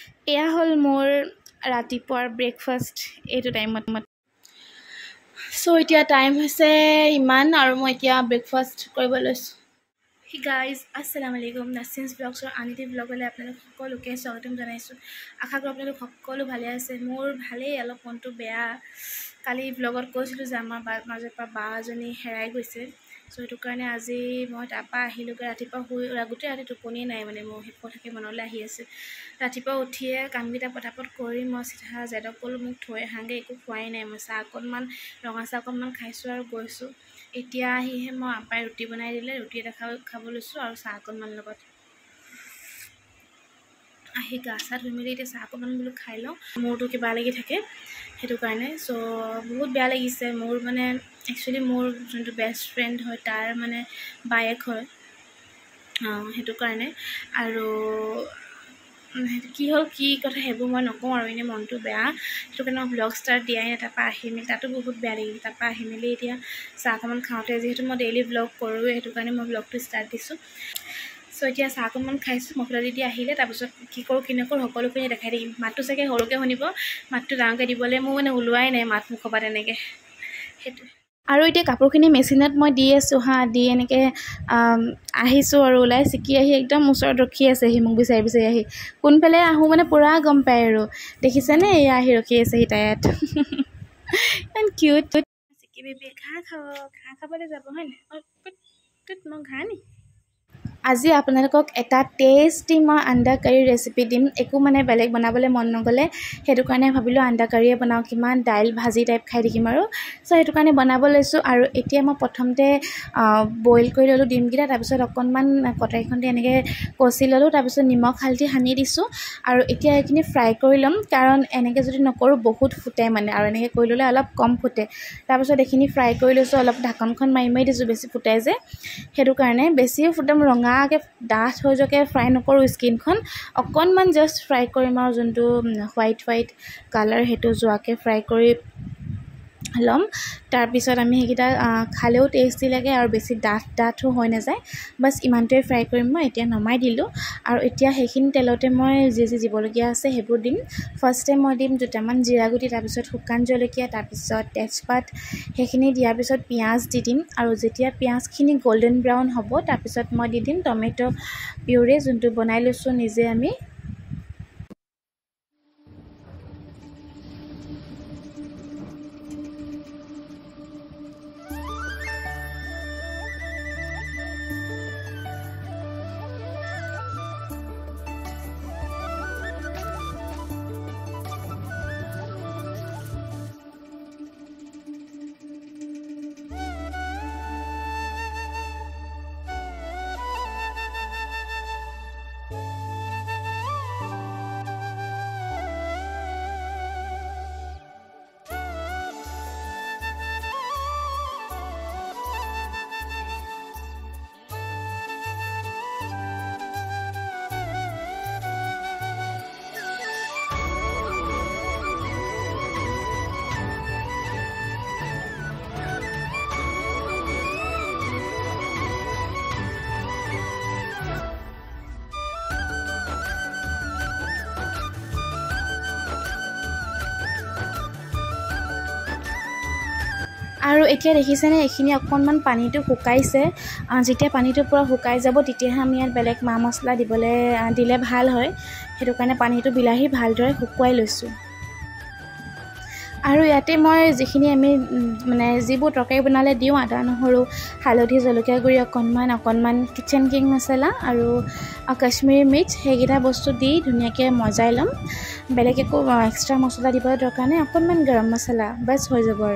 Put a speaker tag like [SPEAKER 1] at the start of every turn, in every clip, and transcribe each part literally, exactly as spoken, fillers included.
[SPEAKER 1] এয়া হ'ল মোৰ ৰাতিপুৱাৰ ব্ৰেকফাষ্ট এইটো টাইমত। চ' এতিয়া টাইম হৈছে ইমান আৰু মই এতিয়া ব্ৰেকফাষ্ট কৰিব লৈছোঁ। হি গাইজ, আসসালামু আলাইকুম। নাছৰিনছ ব্লগছৰ আন এটি ব্লগলৈ আপোনালোক সকলোকে স্বাগতম জনাইছোঁ। আশা কৰোঁ আপোনালোক সকলো ভালে আছে। মোৰ ভালেই, অলপ মনটো বেয়া। কালি ব্লগত কৈছিলোঁ যে আমাৰ বা মাজৰ পৰা বা এজনী হেৰাই গৈছে। চ' সেইটো কাৰণে আজি মই তাৰপৰা আহিলোঁগৈ। ৰাতিপুৱা শুই গোটেই ৰাতি টোপনিয়ে নাই, মানে মোৰ সেই কথাকে মনলৈ আহি আছে। ৰাতিপুৱা উঠিয়ে কামকেইটা পটাপট কৰি মই চিধা জেদক ক'লোঁ মোক থৈ আহাংগৈ, একো খোৱাই নাই। মই চাহ অকণমান ৰঙা চাহ অকণমান খাইছোঁ আৰু গৈছোঁ। এতিয়া আহিহে মই আপাই ৰুটি বনাই দিলে, ৰুটি এটা খাব খাব লৈছোঁ আৰু চাহ অকণমান লগত। আহি গা চা ধুই মেলি এতিয়া চাহ অকণমান বোলো খাই লওঁ, মূৰটো কিবা লাগি থাকে সেইটো কাৰণে। চ' বহুত বেয়া লাগিছে মোৰ, মানে একচুৱেলি মোৰ যোনটো বেষ্ট ফ্ৰেণ্ড হয় তাৰ মানে বায়েক হয়, সেইটো কাৰণে। আৰু কি হ'ল কি কথা সেইবোৰ মই নকওঁ আৰু, এনেই মনটো বেয়া, সেইটো কাৰণে মই ব্লগ ষ্টাৰ্ট দিয়াই নাই। তাৰপৰা আহি মেলি তাতো বহুত বেয়া লাগিল। তাৰপৰা আহি মেলি এতিয়া চাহ অকণমান খাওঁতে, যিহেতু মই ডেইলি ব্লগ কৰোঁৱে, সেইটো কাৰণে মই ব্লগটো ষ্টাৰ্ট দিছোঁ। চ' এতিয়া চাহ অকণমান খাইছোঁ, মফলা দিদি আহিলে, তাৰপিছত কি কৰোঁ কি নকৰোঁ সকলোখিনি দেখাই থাকিম। মাতটো চাগে সৰুকৈ শুনিব, মাতটো ডাঙৰকৈ দিবলৈ মোৰ মানে ওলোৱাই নাই মাত মুখৰ পৰা তেনেকৈ, সেইটো। আৰু এতিয়া কাপোৰখিনি মেচিনত মই দি আছোঁ হা, দি এনেকৈ আহিছোঁ আৰু ওলাই চিকি আহি একদম ওচৰত ৰখি আছে সি মোক বিচাৰি বিচাৰি আহি। কোনফালে আহোঁ মানে পূৰা গম পায় আৰু, দেখিছেনে এয়া আহি ৰখি আছে সি তাত। ইমান কিউট। চিকি বেবী ঘাঁহ খাব, ঘাঁহ খাবলৈ যাব হয় নাই? অঁ মই ঘাঁহ নি আজি আপোনালোকক এটা টেষ্টি মই আণ্ডা কাৰী ৰেচিপি দিম। একো মানে বেলেগ বনাবলৈ মন নগ'লে, সেইটো কাৰণে ভাবিলোঁ আণ্ডা কাৰীয়ে বনাওঁ, কিমান দাইল ভাজি টাইপ খাই থাকিম আৰু। চ' সেইটো কাৰণে বনাব লৈছোঁ। আৰু এতিয়া মই প্ৰথমতে বইল কৰি ল'লোঁ ডিমকেইটা, তাৰপিছত অকণমান কটাৰীখনতে এনেকৈ কচি ল'লোঁ, তাৰপিছত নিমখ হালধি সানি দিছোঁ। আৰু এতিয়া এইখিনি ফ্ৰাই কৰি ল'ম, কাৰণ এনেকৈ যদি নকৰোঁ বহুত ফুটে মানে, আৰু এনেকৈ কৰি ল'লে অলপ কম ফুটে। তাৰপিছত এইখিনি ফ্ৰাই কৰি লৈছোঁ, অলপ ঢাকনখন মাৰি মাৰি দিছোঁ, বেছি ফুটাই যে সেইটো কাৰণে। বেছিও ফুটাম, ৰঙাকৈ ডাঠ হৈ যোৱাকৈ ফ্ৰাই নকৰোঁ স্কিনখন, অকণমান জাষ্ট ফ্ৰাই কৰিম আৰু যোনটো হোৱাইট হোৱাইট কালাৰ সেইটো যোৱাকৈ ফ্ৰাই কৰি ল'ম। তাৰপিছত আমি সেইকেইটা খালেও টেষ্টি লাগে আৰু বেছি ডাঠ ডাঠো হৈ নাযায়, বাছ ইমানটোৱে ফ্ৰাই কৰিম মই। এতিয়া নমাই দিলোঁ আৰু এতিয়া সেইখিনি তেলতে মই যি যি দিবলগীয়া আছে সেইবোৰ দিম। ফাৰ্ষ্টে মই দিম দুটামান জিৰা গুটি, তাৰপিছত শুকান জলকীয়া, তাৰপিছত তেজপাত, সেইখিনি দিয়াৰ পিছত পিঁয়াজ দি দিম। আৰু যেতিয়া পিঁয়াজখিনি গল্ডেন ব্ৰাউন হ'ব, তাৰপিছত মই দি দিম টমেট' পিউৰি, যোনটো বনাই লৈছোঁ নিজে আমি। আৰু এতিয়া দেখিছেনে এইখিনি অকণমান পানীটো শুকাইছে। যেতিয়া পানীটো পূৰা শুকাই যাব তেতিয়াহে আমি ইয়াত বেলেগ মা মছলা দিবলৈ দিলে ভাল হয়, সেইটো কাৰণে পানীটো বিলাহী ভালদৰে শুকুৱাই লৈছোঁ। আৰু ইয়াতে মই যিখিনি আমি মানে যিবোৰ তৰকাৰী বনালে দিওঁ, আদা নহৰু হালধি জলকীয়া গুড়ি অকণমান অকণমান কিচেন কিং মছলা আৰু কাশ্মীৰী মিৰ্চ, সেইকেইটা বস্তু দি ধুনীয়াকৈ মজাই ল'ম। বেলেগ একো এক্সট্ৰা মছলা দিবলৈ দৰকাৰ নাই, অকণমান গৰম মছলা বাছ হৈ যাব আৰু।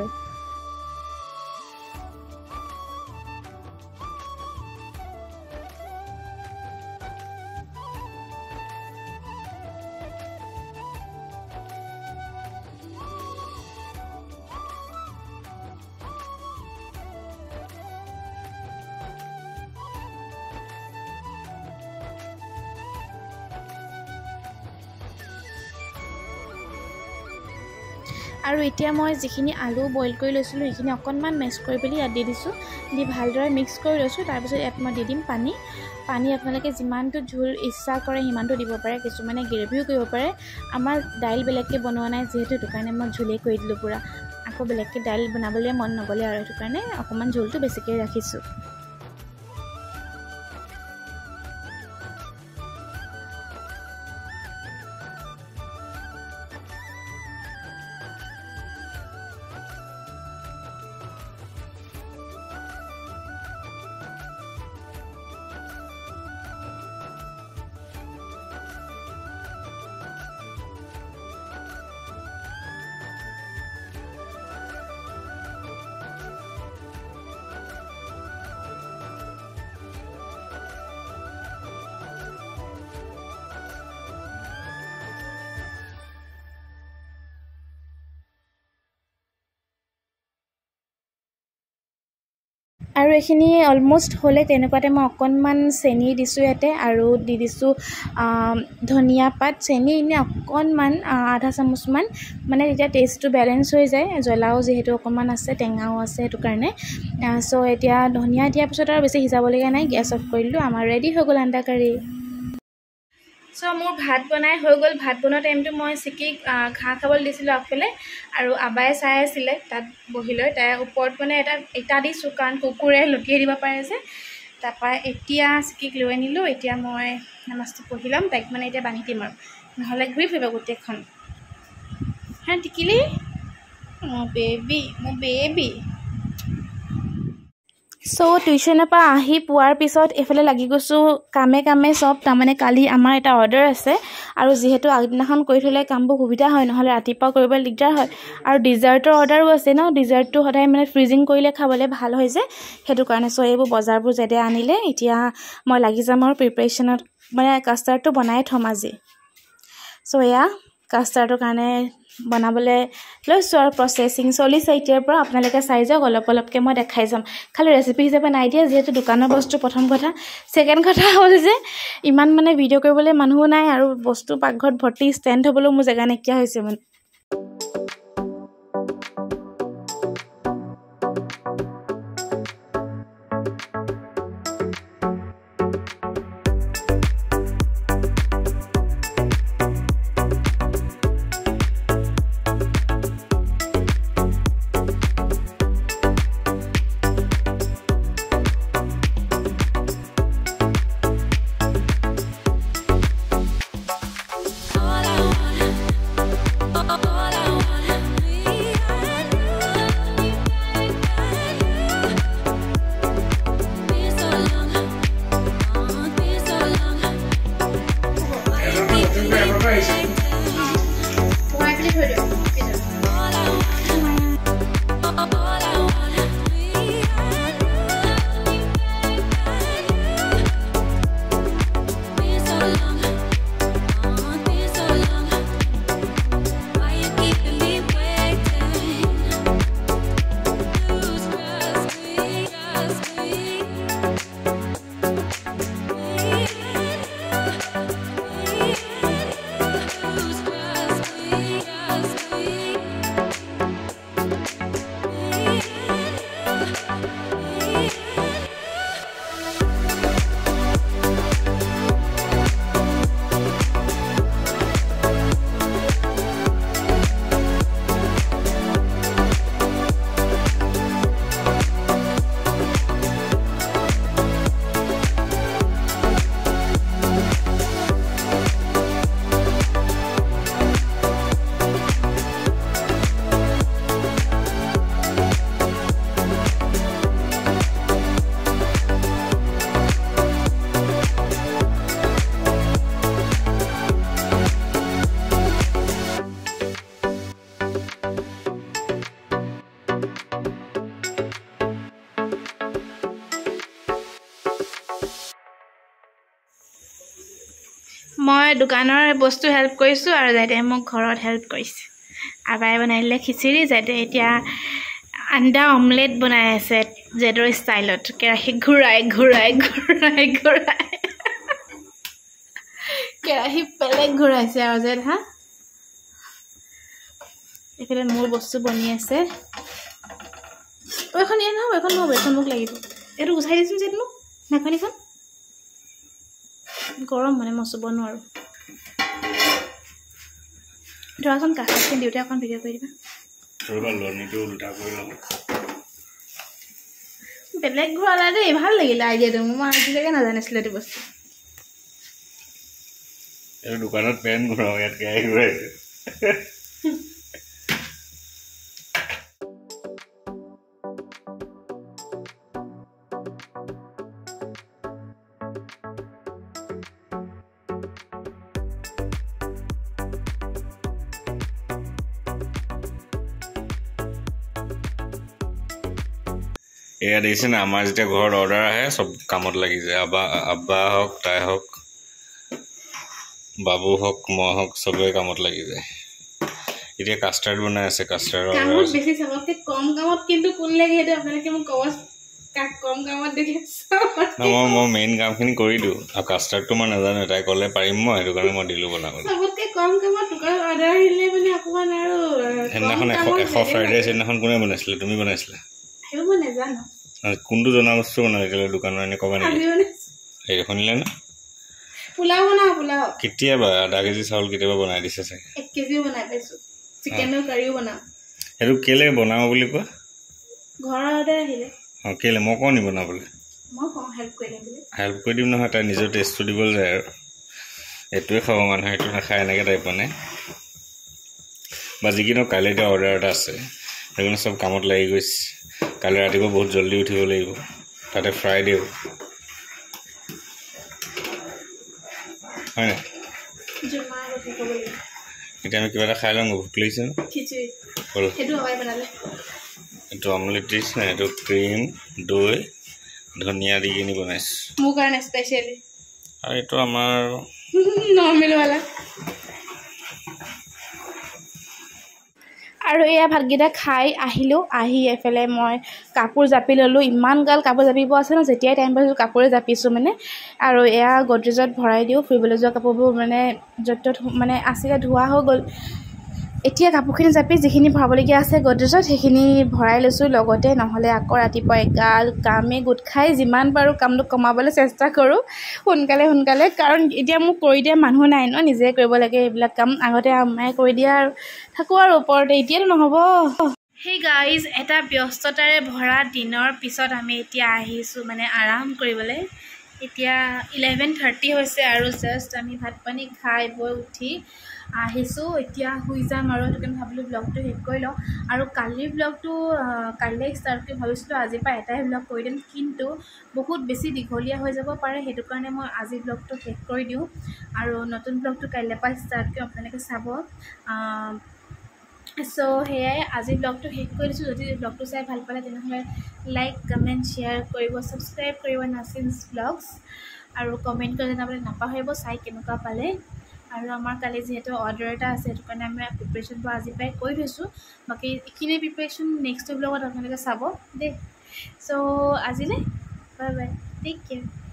[SPEAKER 1] আৰু এতিয়া মই যিখিনি আলু বইল কৰি লৈছিলোঁ সেইখিনি অকণমান মেছ কৰি পেলি ইয়াত দি দিছোঁ দি ভালদৰে মিক্স কৰি লৈছোঁ তাৰপিছত ইয়াত মই দি দিম পানী পানী আপোনালোকে যিমানটো ঝোল ইচ্ছা কৰে সিমানটো দিব পাৰে কিছুমানে গ্ৰেভিও কৰিব পাৰে আমাৰ দাইল বেলেগকৈ বনোৱা নাই যিহেতু সেইটো কাৰণে মই ঝোলেই কৰি দিলোঁ পূৰা আকৌ বেলেগকৈ দাইল বনাবলৈ মন নগ'লে আৰু সেইটো কাৰণে অকণমান ঝোলটো বেছিকৈ ৰাখিছোঁ আৰু এইখিনি অলমোষ্ট হ'লে তেনেকুৱাতে মই অকণমান চেনি দিছোঁ ইয়াতে আৰু দি দিছোঁ ধনিয়া পাত চেনি এনেই অকণমান আধা চামুচমান মানে তেতিয়া টেষ্টটো বেলেঞ্চ হৈ যায় জ্বলাও যিহেতু অকণমান আছে টেঙাও আছে সেইটো কাৰণে চ' এতিয়া ধনিয়া দিয়াৰ পিছত আৰু বেছি সিজাবলগীয়া নাই গেছ অফ কৰি দিলোঁ আমাৰ ৰেডি হৈ গ'ল আন্দা কাৰী চ' মোৰ ভাত বনাই হৈ গ'ল ভাত বনোৱা টাইমটো মই চিকিক ঘাঁহ খাবলৈ দিছিলোঁ আগফালে আৰু আবাই চাই আছিলে তাত বহি লৈ তাৰ ওপৰত মানে এটা ইটা দিছোঁ কাৰণ কুকুৰে লুটিয়াই দিব পাৰে যে তাৰপৰা এতিয়া চিকিক লৈ আনিলোঁ এতিয়া মই নামাজটো পঢ়ি ল'ম তাইক মানে এতিয়া বান্ধি দিম আৰু নহ'লে ঘূৰি ফুৰিব গোটেইখন হা টিকিলি মোৰ বেবী মোৰ বেবী চ' টিউশ্যনৰ পৰা আহি পোৱাৰ পিছত এইফালে লাগি গৈছোঁ কামে কামে চব তাৰমানে কালি আমাৰ এটা অৰ্ডাৰ আছে আৰু যিহেতু আগদিনাখন কৰি থ'লে কামবোৰ সুবিধা হয় নহ'লে ৰাতিপুৱা কৰিবলৈ দিগদাৰ হয় আৰু ডিজাৰ্টৰ অৰ্ডাৰো আছে ন ডিজাৰ্টটো সদায় মানে ফ্ৰিজিং কৰিলে খাবলৈ ভাল হয় যে সেইটো কাৰণে চ' এইবোৰ বজাৰবোৰ যেতে আনিলে এতিয়া মই লাগি যাম আৰু প্ৰিপেৰেশ্যনত মানে কাষ্টাৰ্ডটো বনাই থ'ম আজি চ' এয়া কাষ্টাৰ্ডৰ কাৰণে বনাবলৈ লৈছোঁ আৰু প্ৰচেছিং চলিছে এতিয়াৰ পৰা আপোনালোকে চাই যাওক অলপ অলপকৈ মই দেখাই যাম খালি ৰেচিপি হিচাপে নাই দিয়া যিহেতু দোকানৰ বস্তু প্ৰথম কথা ছেকেণ্ড কথা হ'ল যে ইমান মানে ভিডিঅ' কৰিবলৈ মানুহো নাই আৰু বস্তু পাকঘৰত ভৰ্তি ষ্টেণ্ড হ'বলৈও মোৰ জেগা নাইকিয়া হৈছে মানে মই দোকানৰ বস্তু হেল্প কৰিছোঁ আৰু যাতে মোক ঘৰত হেল্প কৰিছে আবাই বনাই দিলে খিচিৰি যাতে এতিয়া আন্দা অমলেট বনাই আছে জেডৰ ষ্টাইলত কেৰাহী ঘূৰাই ঘূৰাই ঘূৰাই ঘূৰাই কেৰাহী বেলেগ ঘূৰাইছে আৰু জেড হা এইফালে মোৰ বস্তু বনি আছে এখন এ নহয় এখন নহ'ব এখন মোক লাগিব এইটো গুচাই দিছোন যেন মোক নাখানিখন গৰম মানে মই চুব নোৱাৰো ধৰাচোন কাষত দিওঁতে অকণ ভিডিঅ' কৰি দিবা
[SPEAKER 2] ৰবা লনিটো উল্টা কৰি লওঁ
[SPEAKER 1] বেলেগ ঘৰলা দেই ভাল লাগিলে আইডিয়াটো মই আজিলৈকে নাজানিছিলোঁ এইটো বস্তু
[SPEAKER 2] এই দোকানত পেন ঘূৰাও ইয়াত গাই ঘূৰাই এয়া দেখিছে না আমাৰ যেতিয়া ঘৰত অৰ্ডাৰ আহে চব কামত লাগি যায় আবা আব্বা হওক তাই হওক বাবু হওক মই হওক চবেই কামত লাগি যায় এতিয়া কাষ্টাৰ্ড বনাই আছে কাষ্টাৰ্ড
[SPEAKER 1] কামত বেছি চবতকে কম কামত কিন্তু কোন লাগে সেইটো আপোনালোকে মোক ক'ব কাক কম কামত দেখিছে
[SPEAKER 2] মই মই মেইন কামখিনি কৰি দিওঁ আৰু কাষ্টাৰ্ডটো মই নাজানো তাই ক'লে পাৰিম মই সেইটো কাৰণে মই দিলোঁ বনাবলৈ
[SPEAKER 1] চবতকে কম কামত দোকানত অৰ্ডাৰ আহিলে মানে অকণমান আৰু
[SPEAKER 2] সেইদিনাখন এশ এশ ফ্ৰাইড ৰাইচ সেইদিনাখন কোনে বনাইছিলে তুমি বনাইছিলা
[SPEAKER 1] সেইটো মই নাজানো
[SPEAKER 2] কোনটো জনা বস্তু বনাইছিলে দোকানৰ এনে ক'বা নেকি সেই শুনিলে না
[SPEAKER 1] পোলাও বনাওঁ পোলাও
[SPEAKER 2] কেতিয়াবা আধা কেজি চাউল কেতিয়াবা বনাই দিছে চাগে
[SPEAKER 1] এক কেজিও বনাই পাইছোঁ চিকেনৰ কাৰীও বনাওঁ
[SPEAKER 2] সেইটো কেলে বনাওঁ বুলি কোৱা
[SPEAKER 1] ঘৰতে আহিলে
[SPEAKER 2] অঁ কেলে মই কওঁ নি বনাবলৈ
[SPEAKER 1] মই কওঁ হেল্প কৰি দিম বুলি
[SPEAKER 2] হেল্প কৰি দিম নহয় তাই নিজৰ টেষ্টটো দিবলৈ যায় আৰু এইটোৱে খাব মানুহে এইটো নাখায় এনেকৈ টাইপ মানে বা যিকি নহওক কাইলৈ এতিয়া অৰ্ডাৰ এটা আছে সেইকাৰণে চব কামত লাগি গৈছে কাইলৈ ৰাতিপুৱা বহুত জল্দি উঠিব লাগিব তাতে ফ্ৰাইডেও হয় নাই এতিয়া আমি কিবা এটা খাই লওঁ ভোক লাগিছে এইটো অমলেট দিছ নাই এইটো ক্ৰীম দৈ ধনিয়া দি কিনি বনাইছোঁ
[SPEAKER 1] মোৰ কাৰণে স্পেচিয়েলি
[SPEAKER 2] আৰু এইটো আমাৰ
[SPEAKER 1] নৰ্মেলৱালা আৰু এয়া ভাতকেইটা খাই আহিলোঁ আহি এফালে মই কাপোৰ জাপি ল'লোঁ ইমান গাল কাপোৰ জাপিব আছে ন যেতিয়াই টাইম পাইছোঁ কাপোৰে জাপিছোঁ মানে আৰু এয়া গডৰেজত ভৰাই দিওঁ ফুৰিবলৈ যোৱা কাপোৰবোৰ মানে য'ত ত'ত মানে আছিলে ধোৱা হৈ গ'ল এতিয়া কাপোৰখিনি জাপি যিখিনি ভৰাবলগীয়া আছে গডৰেজত সেইখিনি ভৰাই লৈছোঁ লগতে নহ'লে আকৌ ৰাতিপুৱা এগাল কামেই গোট খাই যিমান পাৰোঁ কামটো কমাবলৈ চেষ্টা কৰোঁ সোনকালে সোনকালে কাৰণ এতিয়া মোক কৰি দিয়া মানুহ নাই ন নিজে কৰিব লাগে এইবিলাক কাম আগতে আম্মাই কৰি দিয়া আৰু থাকোঁ আৰু ওপৰতে এতিয়াতো নহ'ব সেই গাইজ এটা ব্যস্ততাৰে ভৰা দিনৰ পিছত আমি এতিয়া আহিছোঁ মানে আৰাম কৰিবলৈ এতিয়া ইলেভেন থাৰ্টি হৈছে আৰু জাষ্ট আমি ভাত পানী খাই বৈ উঠি আহিছোঁ এতিয়া শুই যাম আৰু সেইটো কাৰণে ভাবিলোঁ ব্লগটো শেষ কৰি লওঁ আৰু কালিৰ ব্লগটো কাইলৈ ষ্টাৰ্ট কৰি ভাবিছিলোঁ আজিৰ পৰা এটাই ব্লগ কৰি দিম কিন্তু বহুত বেছি দীঘলীয়া হৈ যাব পাৰে সেইটো কাৰণে মই আজি ব্লগটো শেষ কৰি দিওঁ আৰু নতুন ব্লগটো কাইলৈৰ পৰা ষ্টাৰ্ট কৰি আপোনালোকে চাব চ' সেয়াই আজি ব্লগটো শেষ কৰি দিছোঁ যদি ব্লগটো চাই ভাল পালে তেনেহ'লে লাইক কমেণ্ট শ্বেয়াৰ কৰিব ছাবস্ক্ৰাইব কৰিব নাছিনছ ব্লগছ আৰু কমেণ্ট কৰি জনাবলৈ নাপাহৰিব চাই কেনেকুৱা পালে আৰু আমাৰ কালি যিহেতু অৰ্ডাৰ এটা আছে সেইটো কাৰণে আমি প্ৰিপেৰেশ্যনটো আজি পৰাই কৰি থৈছোঁ বাকী এইখিনি প্ৰিপেৰেশ্যন নেক্সট ব্লগত আপোনালোকে চাব দেই চ' আজিলৈ বাই বাই টেক কেয়াৰ